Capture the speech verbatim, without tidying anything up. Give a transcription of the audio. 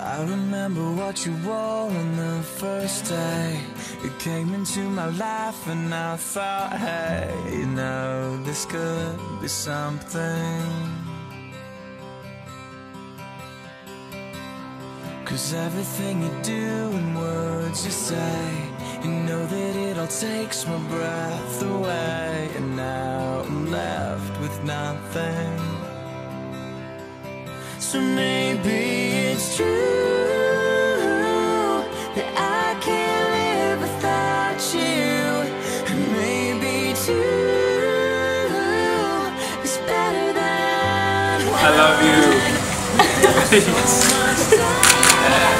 I remember what you wore on the first day. You came into my life and I thought, hey, you know, this could be something. 'Cause everything you do and words you say, you know that it all takes my breath away. And now I'm left with nothing. So maybe it's true that I can't live without you. And maybe two is better than I love you. one.